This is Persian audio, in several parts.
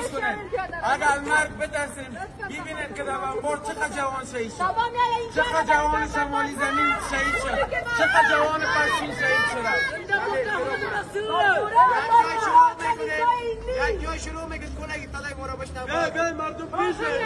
کنید. اگر مرگ بترسیم ببینید که در انبار چقدر جوان شهید شد، چقدر جوان شمالی زمین شهید شد، چقدر جوان پشتین شهید شد. یک جای شروع میکنید کنه اگه تلای ما را بشنم. به مردم پیشه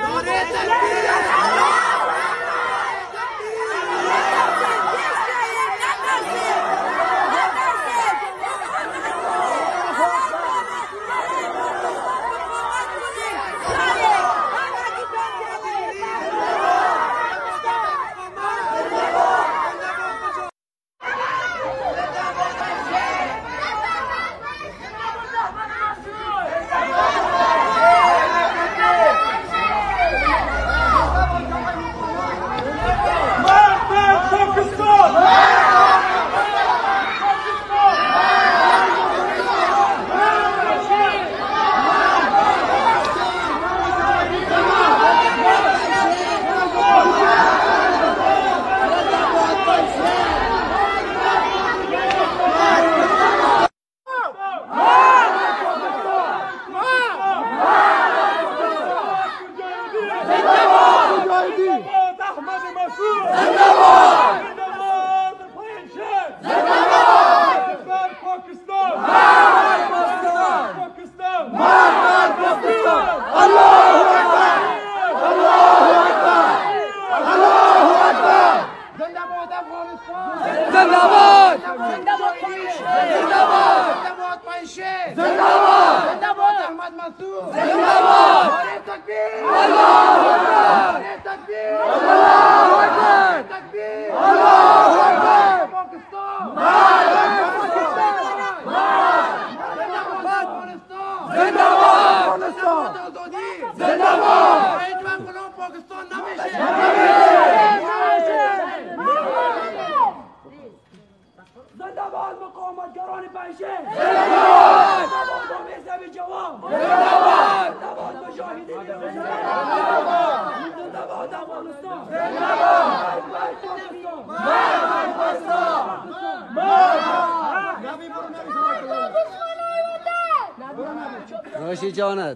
راشی جانت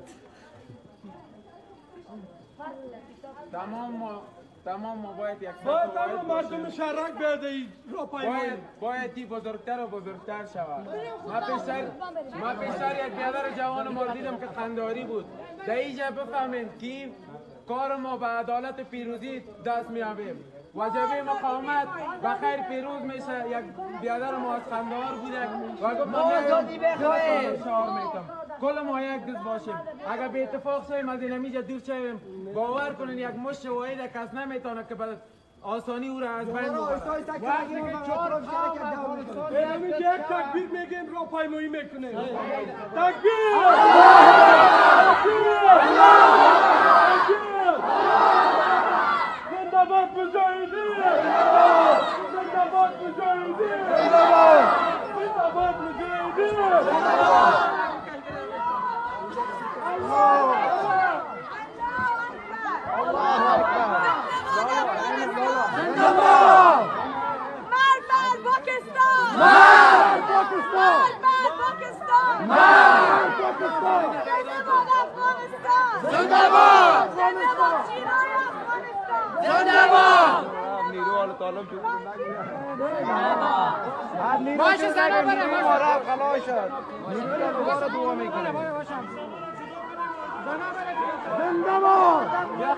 تمام ما باید یک مردم شرک بدهید باید دی بزرگتر و بزرگتر شود. ما پیشتر یک بیادر جوان ما دیدم که قنداری بود. در اینجا بفهمیم که کار ما به عدالت پیروزی دست میابیم. وجبه مقاومت و خیر پیروز میشه. یک بیادر ما از قندار بوده و گفت ما شعار میتم کل ما یک دست باشیم. اگر به اتفاق شویم از اینمیجا دور شویم باور کنین یک مشت واحد کس نمیتونه که به آسانی او را از بین ببرد. یک تکبیر میگیم راهپیمایی میکنه. تکبیر! زنده‌باد مجاهدین! زنده‌باد مجاهدین! زنده‌باد مجاهدین! باشه زنه بره باشه خلاص شد نیروی دعا میکنه زنده باد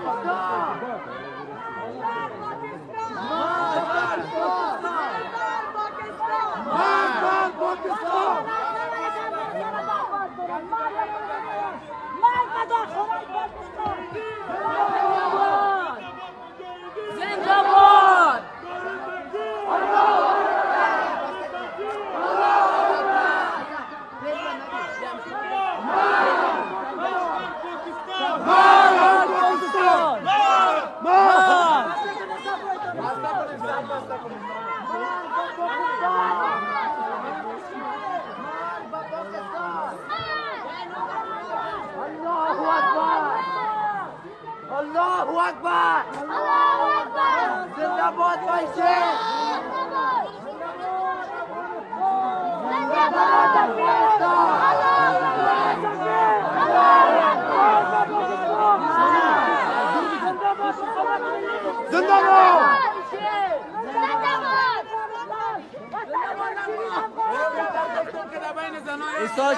الله اکبر زنده باد باشه زنده باد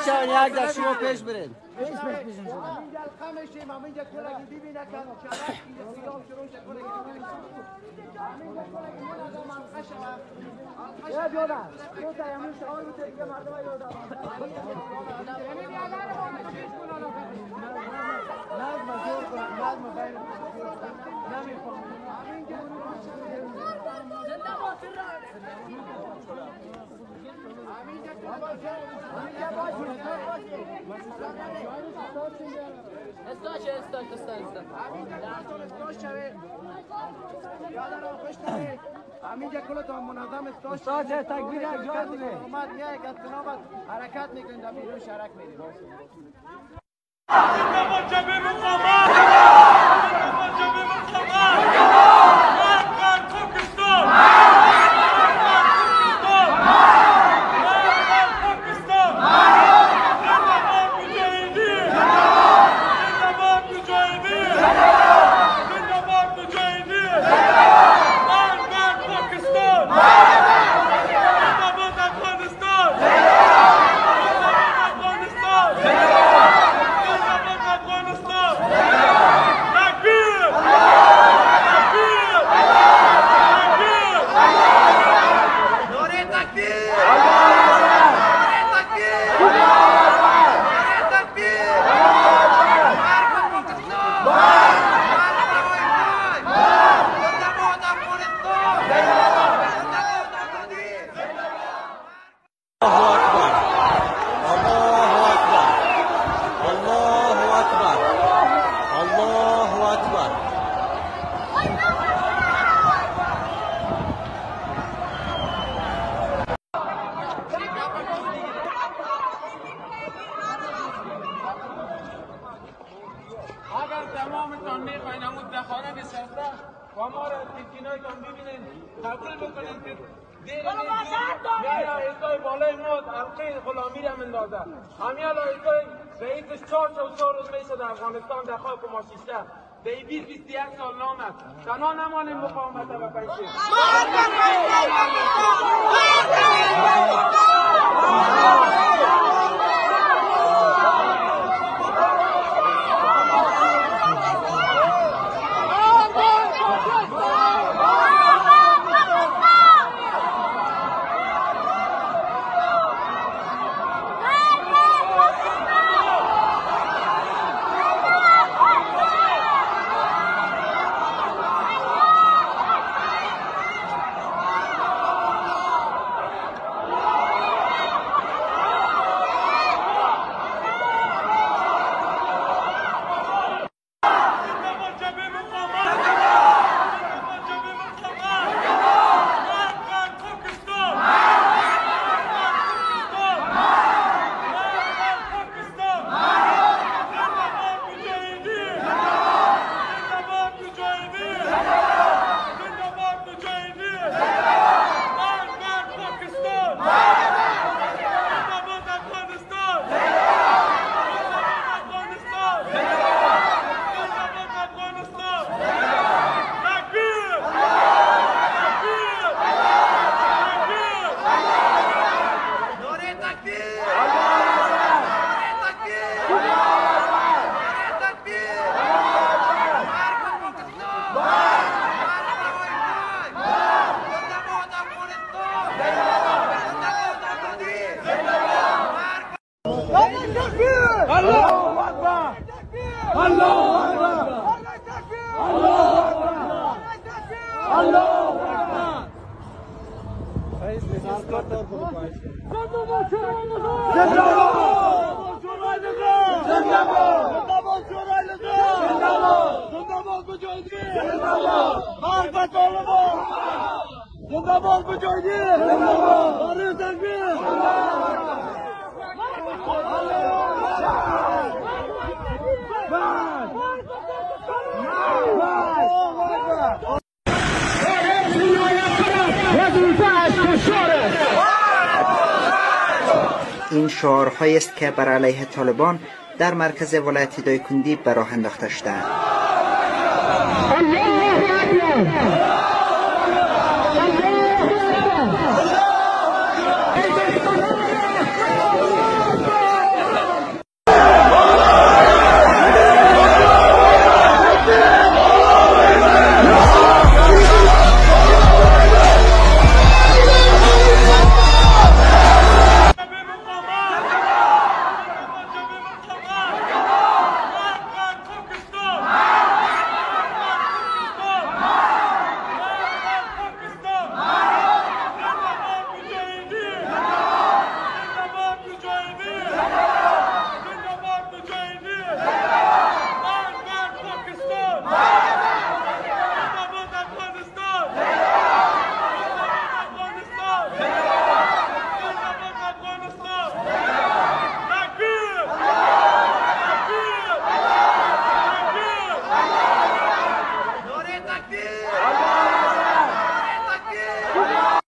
بچه‌ها یک در شما پیش برید. همینجا کلتون منظم استاش استاد تکبیر یک جای بوده اومد یک از تنابت حرکت میکنید در بیرون شرک میرید افغانستان در خاک ما شیشته به 20-21 سال نامد تنها نمانیم مقاومت و پیشه این شعارهایی است که بر علیه طالبان در مرکز ولایت دایکندی به راه انداخته شدند.